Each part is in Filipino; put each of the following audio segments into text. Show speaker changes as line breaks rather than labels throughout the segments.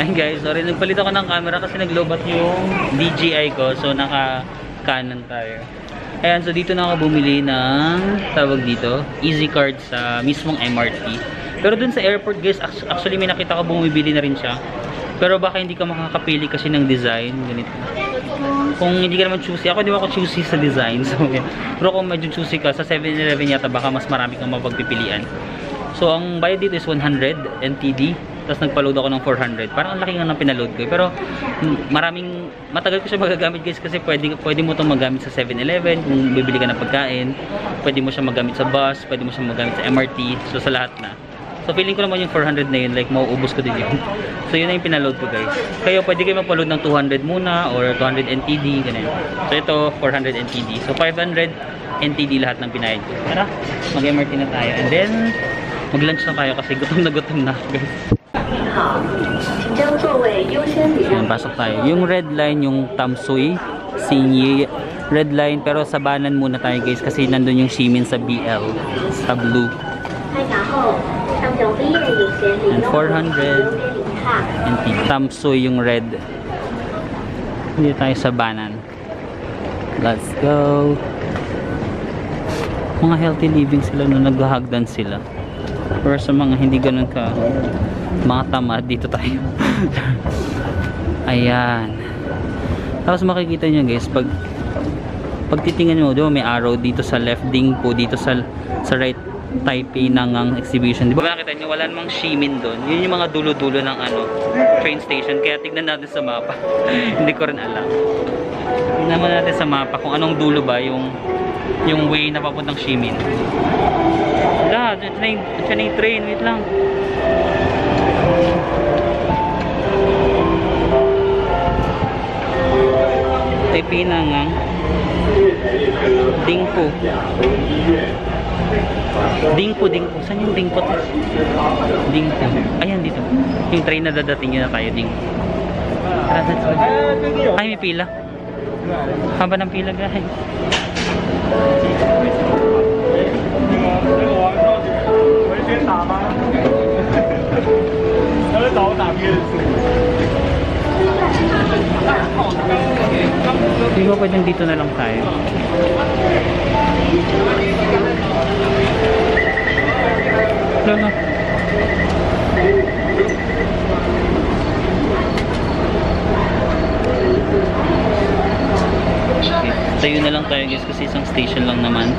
Ayun guys, sorry, nagpalit ako ng camera kasi naglobat yung DJI ko. So naka Canon tayo. Ayan, so dito na ako bumili ng tawag dito, Easy Card sa mismong MRT. Pero dun sa airport guys, actually may nakita ko bumibili na rin siya. Pero baka hindi ka makakapili kasi ng design, ganito. Kung hindi ka naman choosy, ako di ako choosy sa design. So, pero kung medyo choosy ka, sa 7-Eleven yata baka mas marami kang mapagpipilian. So, ang bayad dito is 100 NTD. Tapos nagpa-load ako ng 400. Parang ang laki nga ng pinaload ko. Pero matagal ko siya magagamit guys kasi pwede mo itong magamit sa 7-Eleven kung bibili ka ng pagkain. Pwede mo siya magamit sa bus, pwede mo siya magamit sa MRT. So, sa lahat na. So, feeling ko naman yung 400 na yun, like, mauubos ko din yun. So, yun na yung pinaload ko, guys. Kayo, pwede kayo magpa-load ng 200 muna or 200 NTD, ganyan. So, ito, 400 NTD. So, 500 NTD lahat ng pinayad ko. Tara, mag-MRT na tayo. And then, mag-lunch na tayo kasi gutom na, guys. Ayan, pasok tayo. Yung red line, yung Tamsui, Sinyi, red line. Pero sa Banan muna tayo, guys, kasi nandun yung Ximin sa BL, sa blue. And 400 NTD. Tamsui yung red. Hindi tayo sa Banan. Let's go. Mga healthy living sila no, naghahagdan sila. Pero sa mga hindi ganun ka mga tamad, dito tayo. Ayan. Tapos makikita nyo guys, pag titingnan mo, diba may arrow dito sa left, ding po dito sa right Taipei ng exhibition. Di ba nakita nyo, wala namang Ximin doon. Yun yung mga dulo-dulo ng train station. Kaya tignan natin sa mapa. Hindi ko rin alam. Tignan natin sa mapa kung anong dulo ba yung way na papuntang Ximin. Wala, ito na yung train. Wait lang. Taipei ng Dingpo. Dingpo. Saan yung Dingpo? Dingpo. Ayan dito. Yung train na dadating yun na tayo. Dingpo. Ay, may pila. Haba ng pila guys. Hindi ko pwedeng dito na lang tayo. Wala na. Okay. Tayo na lang tayo guys kasi isang station lang naman.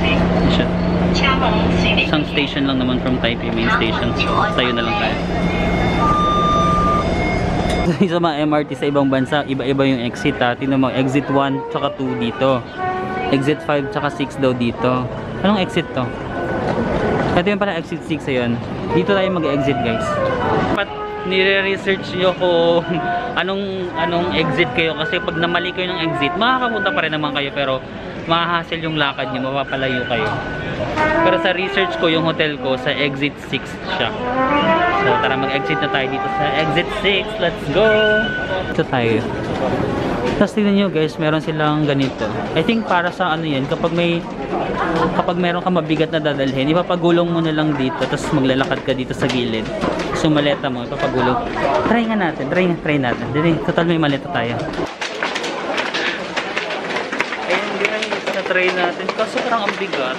Isang station lang naman from Taipei main station. Tayo na lang tayo. Sa mga MRT sa ibang bansa, iba-iba yung exit ha. Tingnan mo, exit 1 tsaka 2 dito. Exit 5 tsaka 6 daw dito. Anong exit to? Ito yung pala exit 6 ayun. Dito tayo mag-exit guys. Dapat nire-research nyo kung anong exit kayo kasi pag namali kayo ng exit, makakapunta pa rin naman kayo pero mahahassle yung lakad nyo, mapapalayo kayo. Pero sa research ko, yung hotel ko sa exit 6 siya. So tara mag-exit na tayo dito sa exit 6. Let's go! Ito tayo. Tapos tignan nyo guys, meron silang ganito. I think para sa ano yan, kapag meron ka mabigat na dadalhin, ipapagulong mo na lang dito, tapos maglalakad ka dito sa gilid. So maleta mo, ipapagulong. Try natin. Dili, total may maleta tayo. Ayun, hindi na yung na-try natin. Kaso parang ang bigat.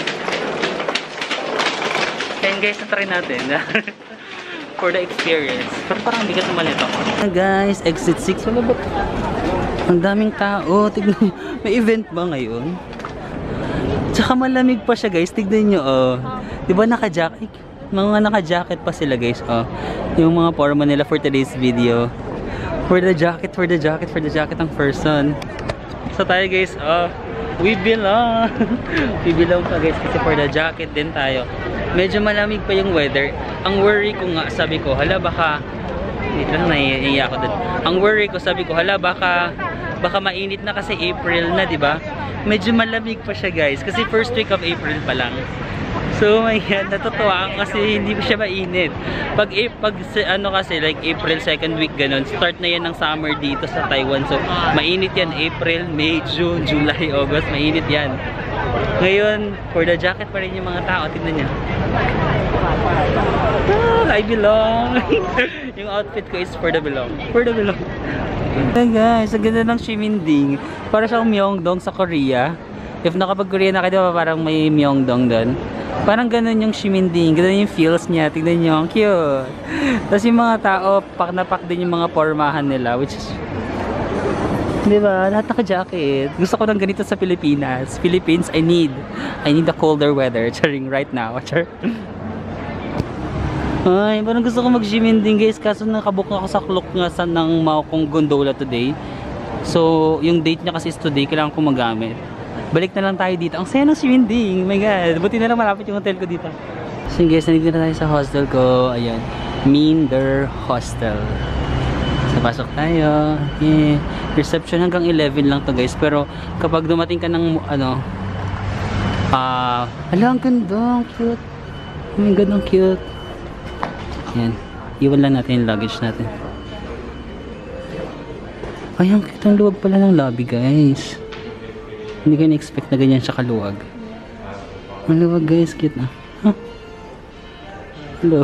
Ayun guys, na-try natin. For the experience. Pero parang ang bigat na maleta ko. Guys, exit 6. Wala ba? Ang daming tao. Tignan, may event ba ngayon? Tsaka malamig pa siya guys. Tignan nyo, oh. Diba naka-jacket? Mga naka-jacket pa sila guys, oh. Yung mga forma nila for today's video. For the jacket ang person. So tayo guys, oh. We belong. We belong pa guys kasi for the jacket din tayo. Medyo malamig pa yung weather. Ang worry ko nga, sabi ko, hala baka, wait lang, naiiyak ako dun. Ang worry ko, sabi ko, hala baka mainit na kasi April na, di ba? Medyo malamig pa siya guys, kasi first week of April pa lang. So, my God, natutuwa ako kasi hindi pa siya mainit. Pag ano kasi, like April 2nd week, ganun, start na yan ng summer dito sa Taiwan. So, mainit yan, April, May, June, July, August, mainit yan. Ngayon, for the jacket pa rin yung mga tao. Tignan niya. I belong. Yung outfit ko is for the belong. For the belong. Hey guys, ang ganda ng Shiminding. Para siyang Myeongdong sa Korea. If nakapag-Korea na kayo, parang may Myeongdong doon. Parang ganun yung Shiminding. Ganun yung feels niya. Tignan niyo, ang cute. Tapos yung mga tao, pak na pak din yung mga pormahan nila. Which is, diba? Lahat naka-jacket. Gusto ko ng ganito sa Pilipinas. Philippines, I need a colder weather. Charing right now. Char. Ay, parang gusto ko mag-Shiminding guys. Kaso nakabook ako sa clock nga ng Maokong Gondola today. So, yung date niya kasi is today. Kailangan ko magamit. Balik na lang tayo dito. Ang saya ng Shiminding. Oh my god. Buti na lang malapit yung hotel ko dito. So guys, nandito na tayo sa hostel ko. Ayan. Minder Hostel. So, pasok tayo. Yeah. Reception hanggang 11 lang to guys. Pero kapag dumating ka ng ano, hala, ang ganda. Ang cute. Oh my god, ang cute. Ayan. Iwan lang natin yung luggage natin. Ay, ang cute. Ang luwag pala ng lobby guys. Hindi ko na-expect na ganyan siya kaluwag. Ang luwag guys, cute na. Huh? Hello.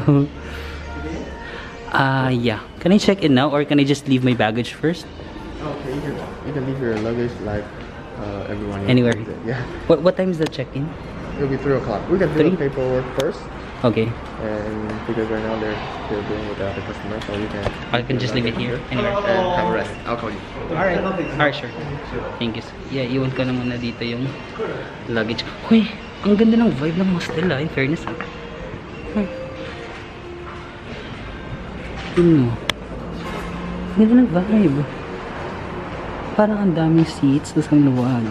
Yeah. Can I check in now or can I just leave my baggage first?
Okay, you can leave your luggage like everyone.
Anywhere.
Yeah.
What time is the check-in?
It'll be 3 o'clock. We can do the paperwork first.
Okay.
And because right now they're doing with the other customer, so you can.
I can just leave it here. Anywhere.
And have a rest. I'll call you.
Alright. Alright, sure. Thank you. Yeah, iwan ko na muna dito yung luggage. Uy, ang ganda ng vibe ng hostel in fairness. Ang ganda ng vibe. Parang ang daming seats, tapos ang luwag.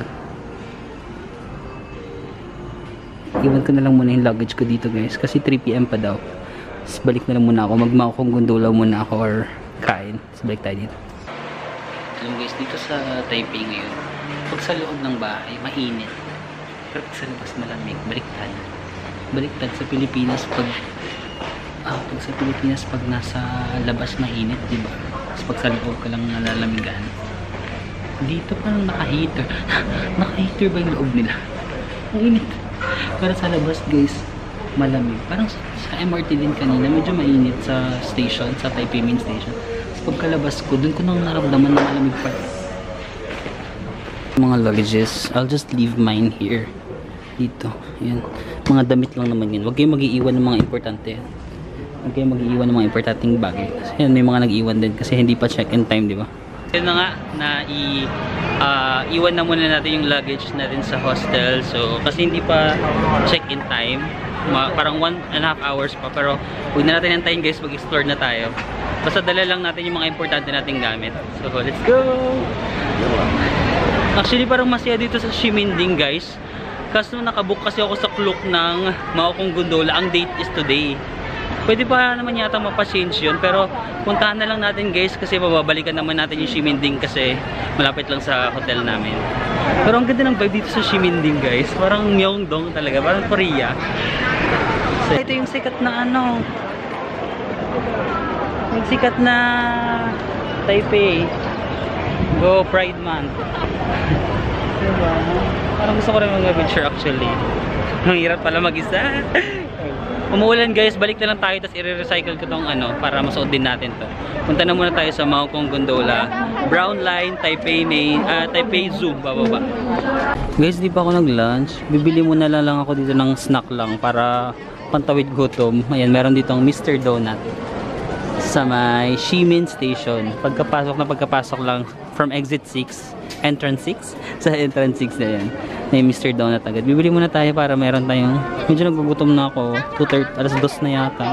Iwan ko na lang muna yung luggage ko dito guys, kasi 3 PM pa daw. Tapos balik na lang muna ako, magmakong gondola muna ako or kain. Tapos balik tayo dito. Alam guys, dito sa Taipei ngayon, pag sa loob ng bahay, mainit. Pero pag sa labas malamig, baliktad. Baliktad sa Pilipinas pag pag nasa labas mainit, diba? Tapos pag sa loob ka lang nalalamigan. Dito parang naka-heater. Naka-heater ba yung loob nila? Ang init. Pero sa labas guys, malamig. Parang sa MRT din kanina, medyo mainit sa station, sa Taipei main station. Tapos pagkalabas ko, dun ko nang naramdaman na malamig pa. Mga luggages, I'll just leave mine here. Dito, yan. Mga damit lang naman yun. Huwag kayong mag-iiwan ng mga importante yan. Huwag kayong mag-iiwan ng mga importanteng bagay. Kasi yan, may mga nag-iwan din kasi hindi pa check-in time, di ba? Yun na nga, na iwan na muna natin yung luggage natin sa hostel. So, kasi hindi pa check-in time. Parang 1.5 hours pa. Pero, huwag na natin antayin guys, mag-explore na tayo. Basta dala lang natin yung mga importante nating gamit. So, let's go! Actually, parang masaya dito sa Shiminding guys. Kasi nakabook kasi ako sa Klook ng Maokong Gondola. Ang date is today. Pwede pa naman yata mapachange yun, pero puntahan na lang natin guys kasi mababalikan naman natin yung Shiminding kasi malapit lang sa hotel namin. Pero ang ganda ng vibe dito sa Shiminding guys, parang Myeongdong talaga, parang Korea. So, ito yung sikat na ano, yung sikat na Taipei. Go Pride Month. Diba? Parang gusto ko rin mga picture actually. Ang hirap pala mag-isa. Umuulan guys, balik na lang tayo tapos i-recycle ko tong ano para masuot din natin to. Punta na muna tayo sa Maokong Gondola. Brown Line, Taipei Main, Taipei Zoo, bababa. Guys, di pa ako nag-lunch. Bibili muna lang ako dito ng snack lang para pantawid gutom. Ayan, meron dito ang Mr. Donut sa may Ximin Station. Pagkapasok lang from exit 6, entrance 6, sa entrance 6 na yan. May Mr. Donut agad. Bibili muna tayo para meron tayong, medyo nagugutom na ako. 2:30, alas 2 na yata.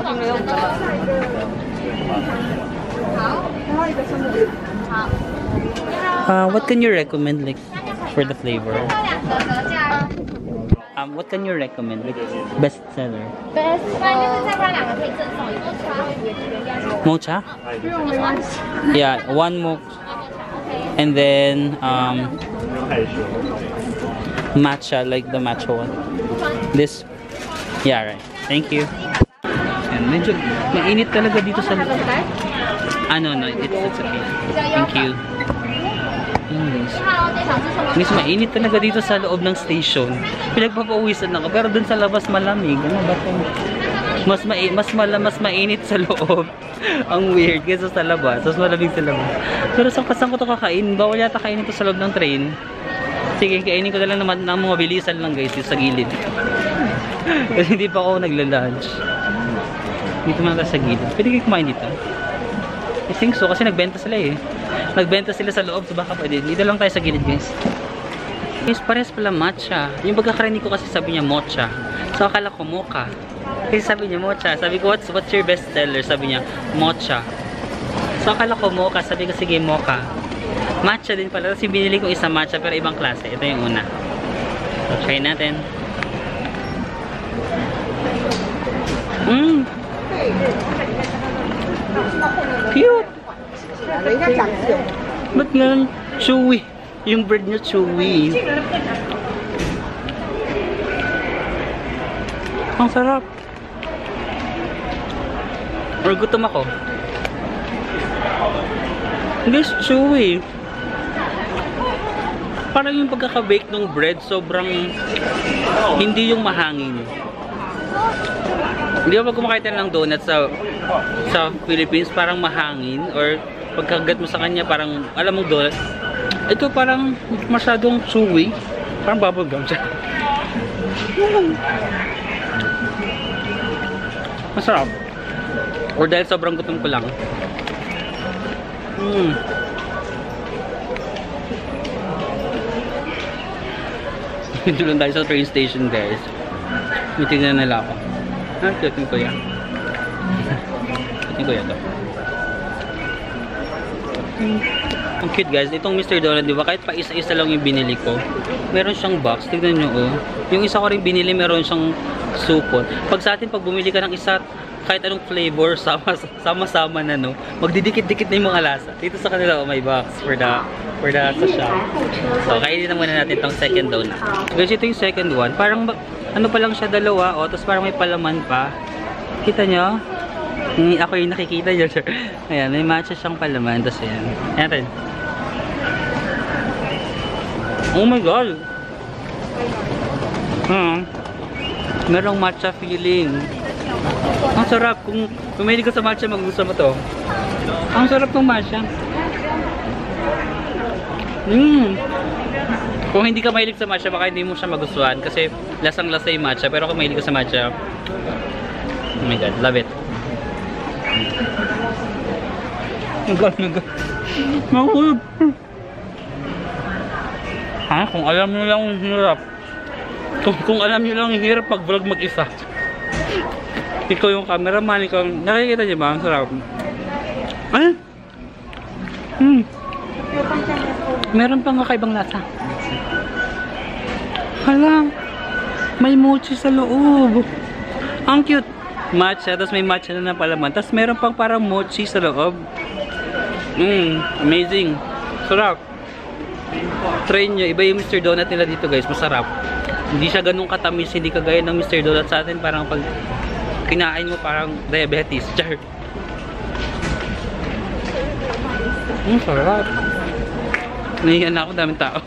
What can you recommend like for the flavor? What can you recommend? Like best seller? Mocha? Yeah, one mocha. And then matcha, like the matcha one. This? Yeah, right. Thank you. And medyo mainit talaga dito sa no, it's okay. Thank you. Ayan guys. Miss, mainit talaga dito sa loob ng station. Pinagpapawisan ako. Pero dun sa labas malamig. Ano ba ito? Mas mainit sa loob. Ang weird kaysa sa labas. Mas malamig sa labas. Pero saan ko ito kakain? Bawal yata kainin ito sa loob ng train. Sige, kainin ko na lang naman ng mga bilisan lang guys. Yung sa gilid. Kasi hindi pa ako nagla-lunch. Dito muna sa gilid. Pwede kayo kumain dito? I think so. Kasi nagbenta sila eh. Nagbenta sila sa loob. So baka pwede. Dito lang tayo sa gilid guys. Guys, pares pala matcha. Yung pagkakarinig ko kasi sabi niya mocha. So akala ko mocha. Kasi sabi niya mocha. Sabi ko, what's your best seller? Sabi niya, mocha. So akala ko mocha. Sabi ko, sige, mocha. Matcha din pala. Kasi binili ko isang matcha pero ibang klase. Ito yung una. So try natin. Cute! Ba't nga chewy? Yung bread niya chewy. Ang sarap. Or gutom ako. Guys, chewy. Parang yung pagkaka-bake ng bread, sobrang hindi yung mahangin. Hindi ba pag kumakain ng donuts sa Philippines, parang mahangin or pagkagat mo sa kanya parang alam mong donut. Ito parang masyadong chewy, parang bubblegum siya. Masarap. Or dahil sobrang gutom ko lang. Dito lang tayo sa train station guys. Mitingnan nila ako. Cute ko yan. Cute ko yan to. Ang cute guys. Itong Mr. Donut, di ba? Kahit pa isa-isa lang yung binili ko. Meron siyang box. Tignan nyo oh. Yung isa ko rin binili, meron siyang supot. Pag sa atin, pag bumili ka ng isa, kahit anong flavor, sama-sama na no. Magdidikit-dikit na yung mga lasa. Dito sa kanila, oh, may box for the sa shop. So, kainin na muna natin itong second donut. Guys, ito yung second one. Parang ano pa lang siya, dalawa, oh, tapos parang may palaman pa. Kita nyo? Ako yung nakikita nyo. Ayan, may matcha siyang palaman. Tapos ayan. Ayan rin. Oh my god! Merong matcha feeling. Ang sarap. Kung mahilig ka sa matcha, magugustuhan mo to. Ang sarap ng matcha. Kung hindi ka mahilig sa matcha, baka hindi mo siya magustuhan kasi lasang-lasa yung matcha. Pero kung mahilig ka sa matcha, oh my god, love it. Makulog. Ha? Kung alam nyo lang yung hirap. Kung alam nyo lang yung hirap pag vlog mag-isa. Ikaw yung cameraman, ikaw, nakikita nyo ba? Ang sarap. Ay! Meron pang kakaibang lasa. Hala, may mochi sa loob. Ang cute. Matcha, tapos may matcha na palaman. Tapos meron pang parang mochi sa loob. Amazing. Sarap. Try nyo. Iba yung Mr. Donut nila dito guys. Masarap. Hindi siya ganun katamis. Hindi kagaya ng Mr. Donut sa atin. Parang pag kinain mo parang diabetes. Char. Sarap. Nahiyan na ako. Daming tao.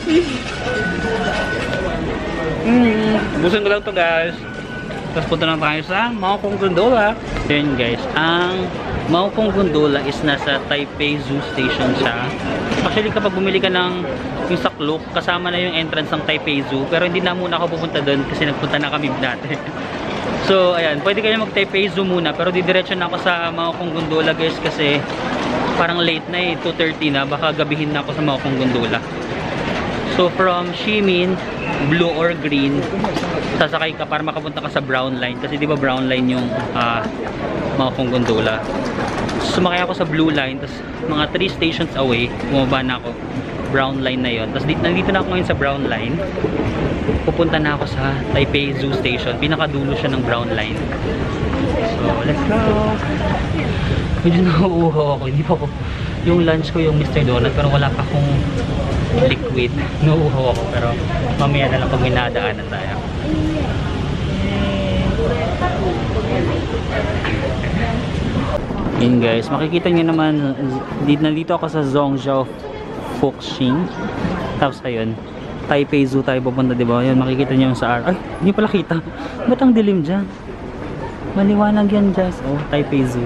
Busan ko lang to guys. Tapos punta lang tayo sa Maokong Gondola. Yun guys, ang Maokong Gondola is nasa Taipei Zoo Station siya. Actually kapag bumili ka ng yung sa Klook, kasama na yung entrance ng Taipei Zoo. Pero hindi na muna ako pupunta doon kasi nagpunta na kami dati. So ayan, pwede kayo mag Taipei Zoo muna. Pero didiretso na ako sa Maokong Gondola guys kasi parang late na eh, 2:30 na. Baka gabihin na ako sa Maokong Gondola. So from Ximin, blue or green, sasakay ka para makapunta ka sa brown line. Kasi di ba brown line yung Maokong Gondola. Sumakay ako sa blue line, tapos mga 3 stations away, bumaba na ako. Brown line na yon. Tapos nandito na ako ngayon sa brown line. Pupunta na ako sa Taipei Zoo Station. Pinakadulo siya ng brown line. So, let's go! Medyo nauuhaw ako. Hindi pa ako. Yung lunch ko yung Mr. Donut, pero wala pa akong liquid. Nauuhaw ako, pero mamaya na lang pag may nadaanan tayo. Yun guys, makikita nyo naman, nandito ako sa Zhongzhou Fuxing. Tapos ayun, Taipei Zoo tayo pupunta, di ba? Yan, makikita niyo yung sa ay, hindi pala kita. Ba't ang dilim dyan? Maliwanag yan, guys. Oh, Taipei Zoo.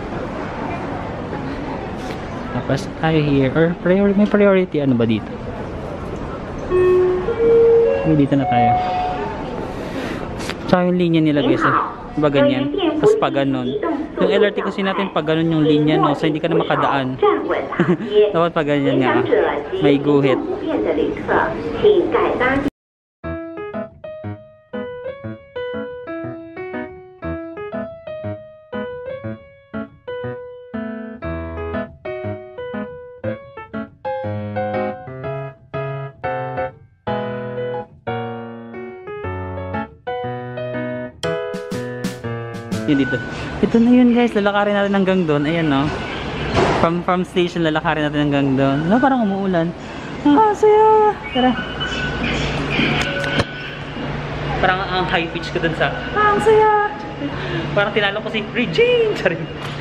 Tapos tayo here. Or may priority ano ba dito? Okay, dito na tayo. Tsaka yung linya nila, guys. Diba ganyan? Tapos pa ganon. Yung LRT kasi natin pag ganon yung linya, no? So hindi ka na makadaan. Dapat pa ganyan nga. May guhit. Yun dito. Ito na yun, guys. Lalakarin natin hanggang doon. Ayan, no. From station, lalakarin natin hanggang doon. No, parang umuulan. Ah, saya. Tara. Parang ang high pitch ko dun sa ang saya. Parang tinalo ko si Regine. Sorry.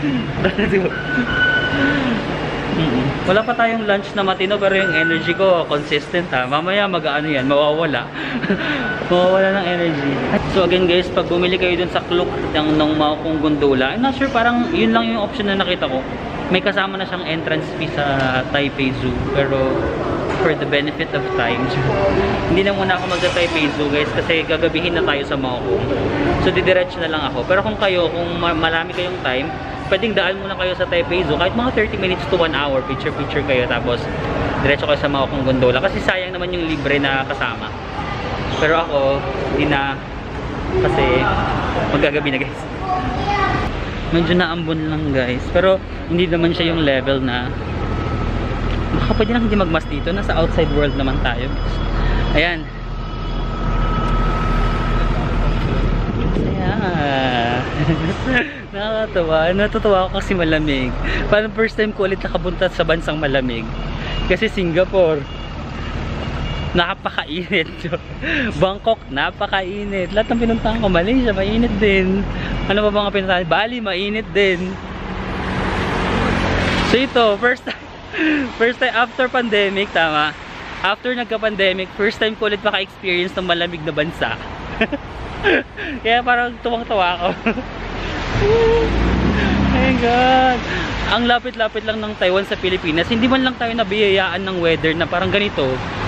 Wala pa tayong lunch na matino pero yung energy ko consistent, ha. Mamaya mag-ano yan, mawawala. Mawawala ng energy. So again, guys, pag bumili kayo dun sa Klook ng Maokong Gondola, I'm not sure, parang yun lang yung option na nakita ko. May kasama na siyang entrance fee sa Taipei Zoo, pero for the benefit of time, hindi na muna ako magsa-Taipei Zoo, guys, kasi gagabihin na tayo sa Maokong. So didiretso na lang ako. Pero kung marami kayong time, pwedeng daan muna kayo sa Taipei Zoo, kahit mga 30 minutes to 1 hour, picture-picture kayo, tapos diretso kayo sa Maokong Gondola, kasi sayang naman yung libre na kasama. Pero ako, hindi na, kasi magagabi na, guys. Medyo naambon lang, guys, pero hindi naman siya yung level na baka pwede lang hindi magmas dito, nasa outside world naman tayo, guys. Ayan. Nakakatawa. Natutuwa ako kasi malamig. Parang first time ko ulit nakapunta sa bansang malamig. Kasi Singapore, napakainit. Bangkok, napakainit. Lahat ng pinuntahan ko, Malaysia, mainit din. Ano ba mga pinuntahan? Bali, mainit din. So ito, first time after pandemic, tama? After nagka-pandemic, first time ko ulit maka-experience ng malamig na bansa. Kaya parang tuwang-tuwa ako. Oh my God. Ang lapit-lapit lang ng Taiwan sa Pilipinas. Hindi man lang tayo nabiyayaan ng weather na parang ganito.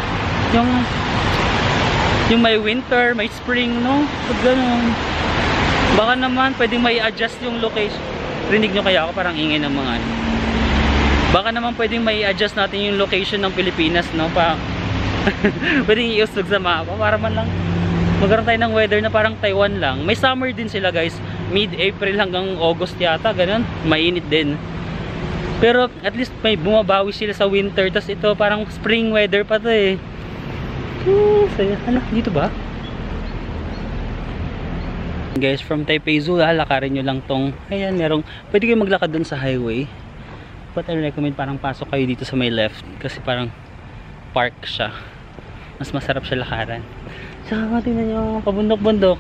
Yung may winter, may spring, no? Pag ganun. Baka naman pwedeng may adjust yung location. Rinig nyo kaya ako, parang ingay ng mga ano. Baka naman pwedeng may adjust natin yung location ng Pilipinas, no? Pwedeng iusog sa mapa para man lang magkaroon tayo ng weather na parang Taiwan lang. May summer din sila, guys. Mid-April hanggang August yata, ganun. Mainit din. Pero at least may bumabawi sila sa winter. Tapos ito parang spring weather pa to eh. Hala, dito ba? Guys, from Taipei Zoo, lalakarin nyo lang tong, ayan, pwede kayo maglakad dun sa highway. But I recommend parang pasok kayo dito sa may left. Kasi parang park siya. Mas masarap siya lakaran. Saka tingnan nyo, pabundok-bundok.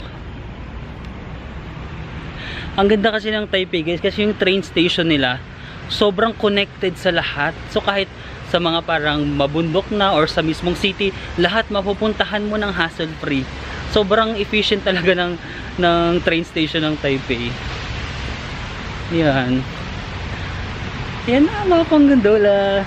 Ang ganda kasi ng Taipei, guys, kasi yung train station nila sobrang connected sa lahat. So kahit sa mga parang mabundok na or sa mismong city, lahat mapupuntahan mo ng hassle free. Sobrang efficient talaga ng train station ng Taipei. Yan. Yan na, Maokong Gondola.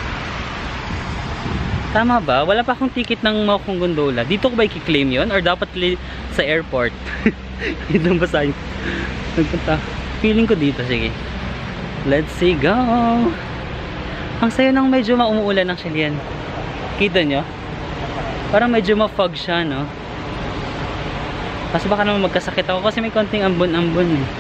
Tama ba? Wala pa akong ticket ng Maokong Gondola. Dito ko ba i-claim yun? Or dapat sa airport? Dito ba sa'yo? Nagpunta. Feeling ko dito. Sige. Let's see, go! Ang sayo nang medyo umuulan ng Chilean. Kita nyo? Parang medyo ma-fog siya, no? Kasi baka naman magkasakit ako kasi may konting ambon-ambon eh.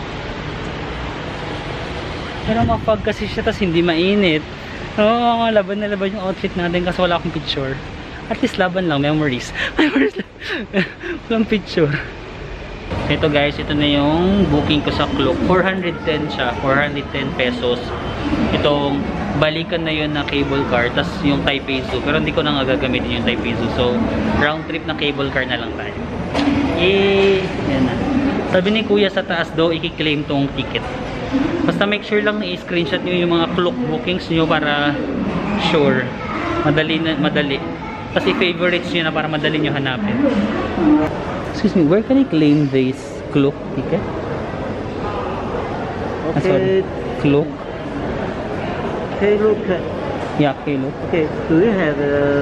Pero ma-fog kasi siya, tas hindi mainit. Oo, laban na laban yung outfit natin kasi wala akong picture. At least laban lang, memories. Memories lang. Walang picture. Ito guys, ito na yung booking ko sa Klook. 410 siya, 410 pesos. Itong balikan na yun na cable car, tas yung Taipei Zoo. Pero hindi ko na nga gagamitin yung Taipei Zoo. So, round trip na cable car na lang tayo. Yan na. Sabi ni Kuya sa taas daw, i-claim tong ticket. Basta make sure lang na i-screenshot nyo yung mga Klook bookings nyo para sure. Madali. Kasi favorites nyo na para madali nyo hanapin. Excuse me, where can I claim this Klook ticket?
Okay.
Klook?
Okay, look.
Yeah, Klook.
Okay, do you have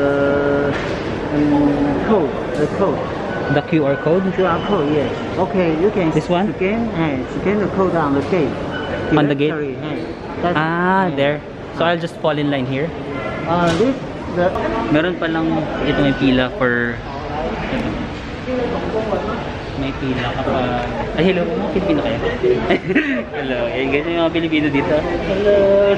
code? The code.
The QR code?
QR code, yes. Okay, you can
This one?
scan the code on the gate.
On the gate?
Directory,
There. So I'll just fall in line here.
The
Meron palang ito may pila for may pila kapag hello, mga Pilipino kayo? Hello, ganyan yung mga Pilipino dito. Hello.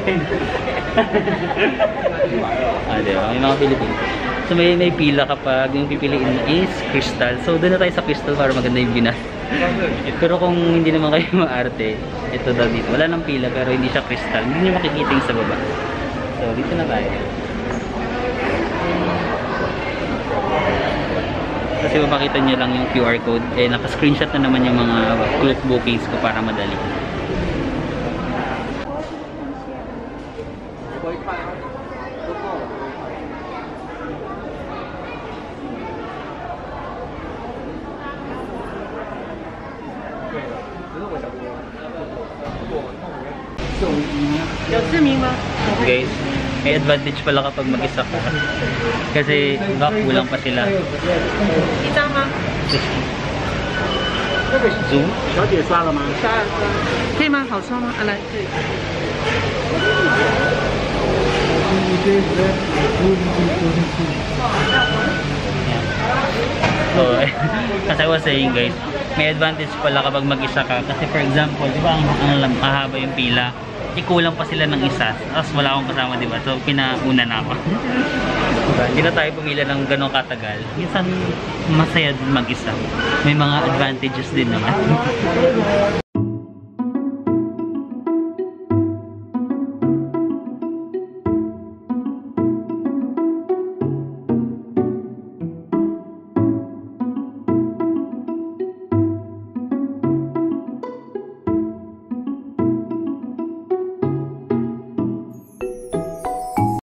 Diba? May mga Pilipino. So may pila kapag yung pipiliin mo is crystal. So doon na tayo sa crystal para maganda yung binas. Pero kung hindi naman kayo maarte, ito daw dito. Wala nang pila pero hindi siya crystal. Hindi nyo makikita yung sa baba. So dito na tayo. Kasi mapakita nyo lang yung QR code. Naka-screenshot na naman yung mga Klook bookings ko para madali. Guys, may advantage pala kapag mag-isa ka. Kasi kulang pa sila. Zoom?
小姐刷了吗？
可以吗？好刷吗？啊，来，可以。
So, as I was saying guys, may advantage pala kapag mag-isa ka. Kasi for example, di ba ang mahaba yung pila, ikulang pa sila ng isa, tapos wala akong kasama, di ba? So, pinauna na ako. Diba? Hindi na tayo pumila ng ganong katagal. Minsan, masaya din mag-isa. May mga advantages din naman.